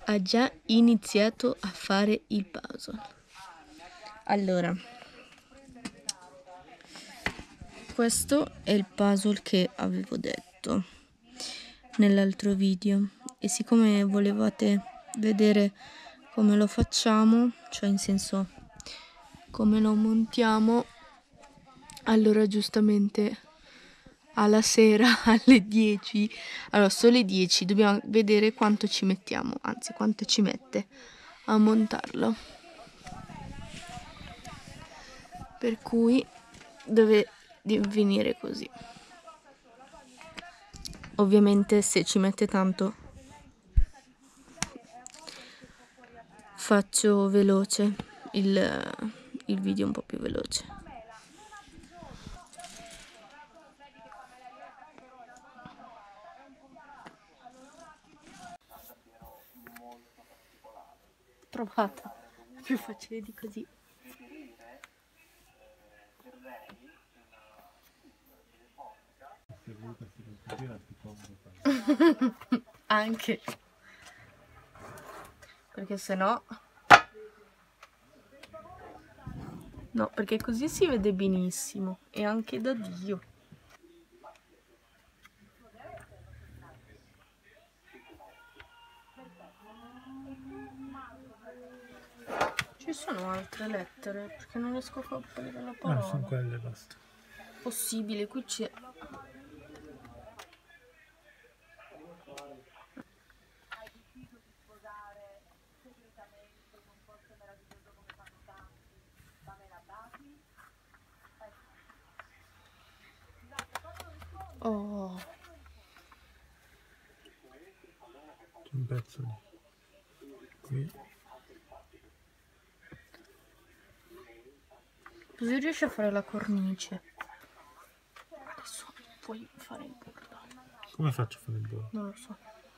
ha già iniziato a fare il puzzle. Allora, questo è il puzzle che avevo detto nell'altro video, e siccome volevate vedere come lo facciamo, cioè in senso come lo montiamo, allora giustamente alla sera alle 10, allora sono le 10, dobbiamo vedere quanto ci mettiamo, anzi quanto ci mette a montarlo, per cui deve venire così. Ovviamente se ci mette tanto faccio veloce il video, un po' più veloce. Trovata, è più facile di così. Anche perché sennò no, perché così si vede benissimo e anche da Dio. Ci sono altre lettere perché non riesco a capire la parola. Sono quelle, basta. Possibile, qui c'è. Oh, C'è un pezzo di qui. così riesci a fare la cornice. Adesso puoi fare il bordo. Come faccio a fare il bordo? Non lo so.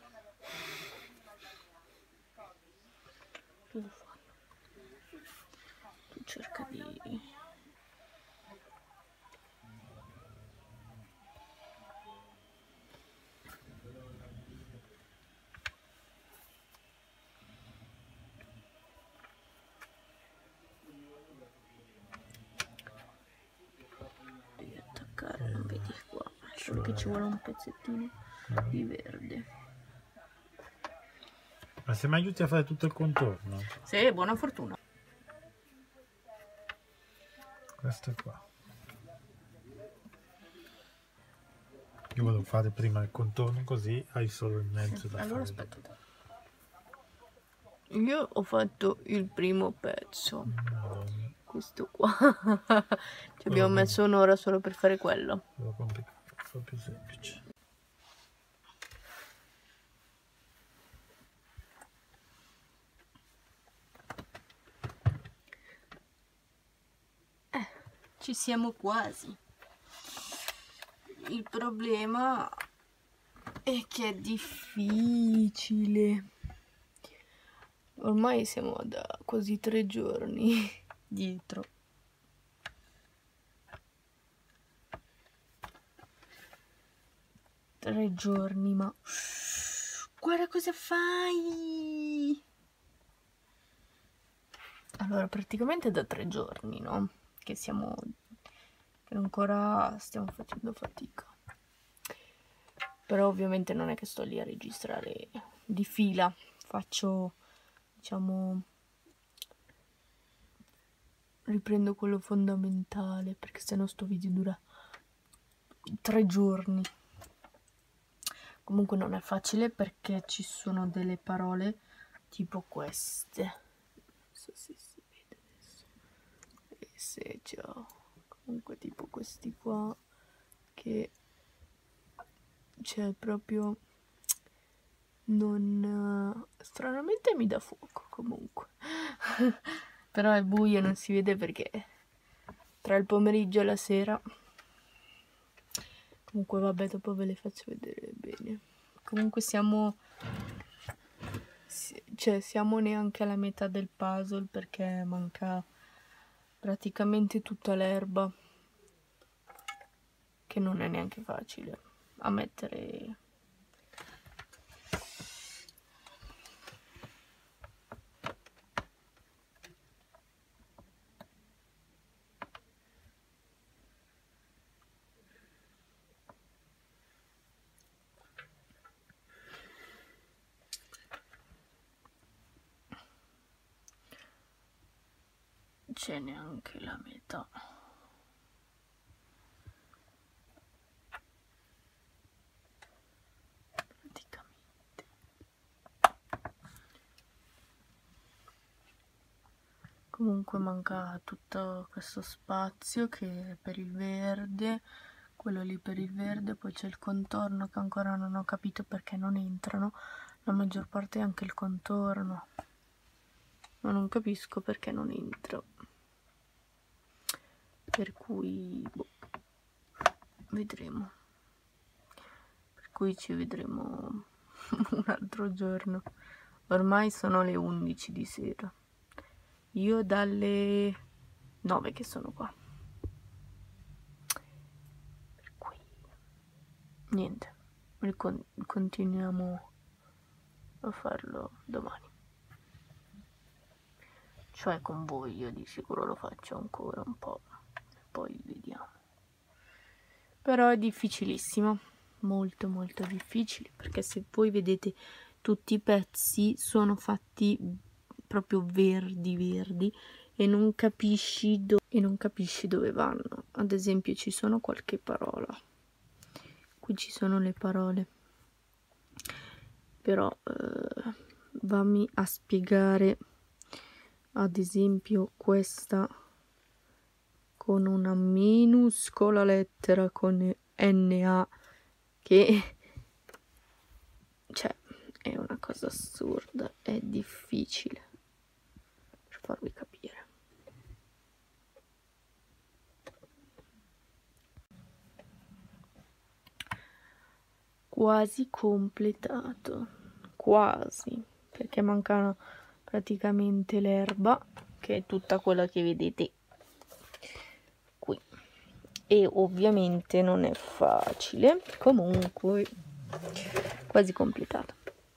Tu lo fai. Tu cerca di. Devi attaccare, non vedi qua. Solo che ci vuole un pezzettino di verde. Ma se mi aiuti a fare tutto il contorno? Sì, buona fortuna. Questo è qua. Io volevo fare prima il contorno così hai solo il mezzo da Allora fare. aspetta. Io ho fatto il primo pezzo. Questo qua. Ci abbiamo messo un'ora solo per fare quello. Lo complicato, fa più semplice. Ci siamo quasi. Il problema è che è difficile. Ormai siamo da quasi 3 giorni dietro. Tre giorni, ma guarda cosa fai. Allora, praticamente da 3 giorni, no? Che ancora stiamo facendo fatica. Però ovviamente non è che sto lì a registrare di fila. Faccio, diciamo, riprendo quello fondamentale, perché sennò sto video dura 3 giorni. Comunque non è facile perché ci sono delle parole tipo queste. Non so se si vede adesso. E se già. Comunque tipo questi qua che c'è proprio non. Stranamente mi dà fuoco comunque. Però è buio, non si vede perché tra il pomeriggio e la sera. Comunque vabbè, dopo ve le faccio vedere bene. Comunque siamo neanche alla metà del puzzle perché manca praticamente tutta l'erba, che non è neanche facile a mettere. c'è neanche la metà. Praticamente. Comunque manca tutto questo spazio che è per il verde, quello lì per il verde, poi c'è il contorno che ancora non ho capito perché non entrano, la maggior parte è anche il contorno, ma non capisco perché non entro, per cui boh, vedremo, per cui ci vedremo un altro giorno. Ormai sono le 11 di sera, io dalle 9 che sono qua, per cui niente, continuiamo a farlo domani, cioè con voi. Io di sicuro lo faccio ancora un po', poi vediamo, però è difficilissimo, molto molto difficile, perché se voi vedete tutti i pezzi sono fatti proprio verdi verdi e non capisci dove vanno. Ad esempio ci sono qualche parola, qui ci sono le parole, però vammi a spiegare ad esempio questa con una minuscola lettera con NA, che cioè è una cosa assurda, è difficile per farvi capire. Quasi completato, quasi, perché mancano praticamente l'erba, che è tutta quella che vedete qui, e ovviamente non è facile, comunque quasi completato.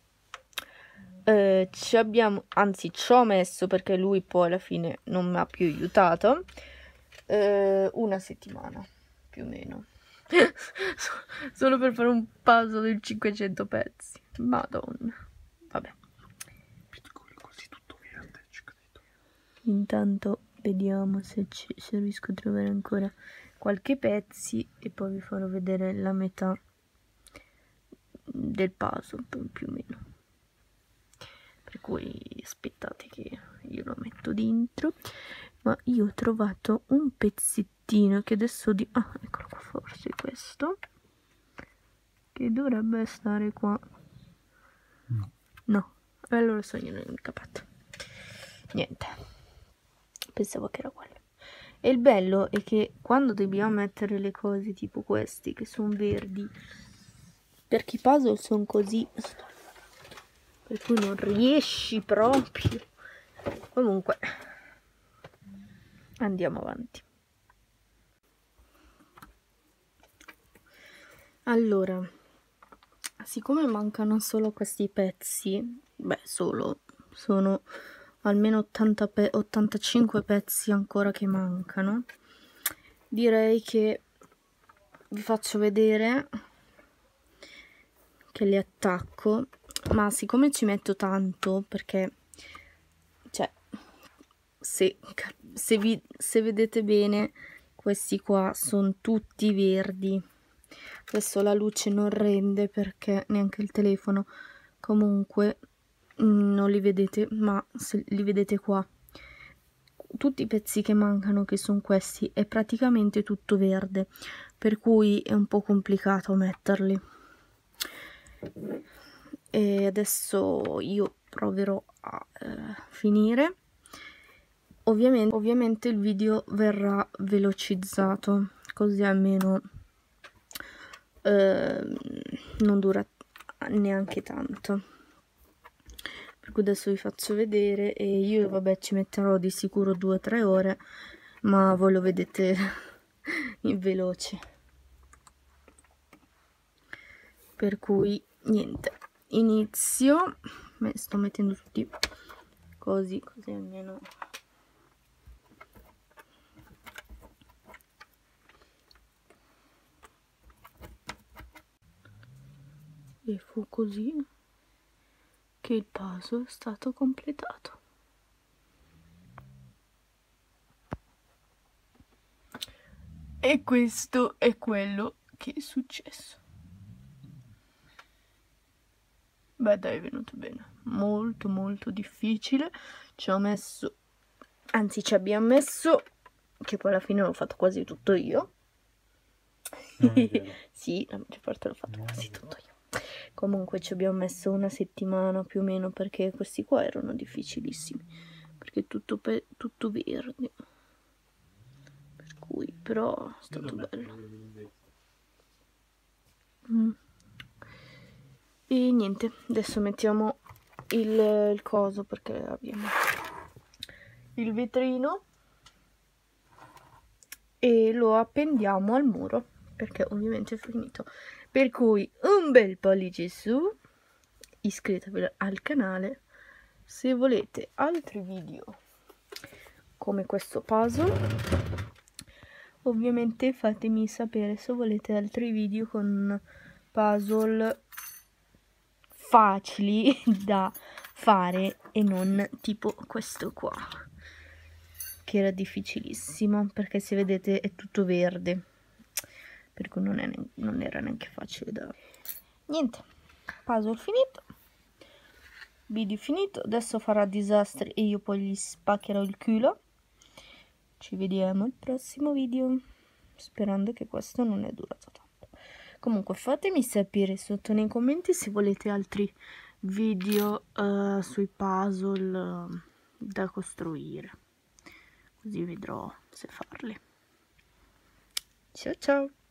Ci abbiamo, anzi ci ho messo, perché lui poi alla fine non mi ha più aiutato, una settimana più o meno solo per fare un puzzle di 500 pezzi, madonna, vabbè. Così tutto verde, ci credo. Intanto vediamo se riesco a trovare ancora qualche pezzi e poi vi farò vedere la metà del puzzle più o meno, per cui aspettate che io lo metto dentro. Ma io ho trovato un pezzettino che adesso eccolo qua, forse questo che dovrebbe stare qua. No, allora sono io incappato, niente, pensavo che era quello. E il bello è che quando dobbiamo mettere le cose tipo questi che sono verdi, perché i puzzle sono così, per cui non riesci proprio. Comunque andiamo avanti. Allora, siccome mancano solo questi pezzi, sono almeno 85 pezzi ancora che mancano, direi che vi faccio vedere che li attacco, ma siccome ci metto tanto, perché cioè se vedete bene, questi qua sono tutti verdi. Adesso la luce non rende perché neanche il telefono, comunque non li vedete, ma se li vedete qua, tutti i pezzi che mancano, che sono questi, è praticamente tutto verde, per cui è un po' complicato metterli. E adesso io proverò a finire. Ovviamente il video verrà velocizzato, così almeno non dura neanche tanto. Per cui adesso vi faccio vedere e io vabbè ci metterò di sicuro 2 o 3 ore, ma voi lo vedete in veloce. Per cui niente, inizio, sto mettendo tutti così almeno. E fu così che il puzzle è stato completato. E questo è quello che è successo. Beh dai, è venuto bene. Molto molto difficile. Ci ho messo, anzi ci abbiamo messo, che poi alla fine l'ho fatto quasi tutto io. Sì, la maggior parte l'ho fatto quasi tutto io. Comunque ci abbiamo messo una settimana più o meno, perché questi qua erano difficilissimi, perché è tutto verde, per cui però è stato bello. E niente, adesso mettiamo il coso, perché abbiamo il vetrino, e lo appendiamo al muro, perché ovviamente è finito. Per cui un bel pollice su, iscrivetevi al canale se volete altri video come questo puzzle. Ovviamente fatemi sapere se volete altri video con puzzle facili da fare e non tipo questo qua, che era difficilissimo, perché se vedete è tutto verde, per cui non era neanche facile da... Niente, puzzle finito, video finito. Adesso farà disastri e io poi gli spaccherò il culo. Ci vediamo al prossimo video, sperando che questo non è durato tanto. Comunque fatemi sapere sotto nei commenti se volete altri video sui puzzle da costruire, così vedrò se farli. Ciao ciao!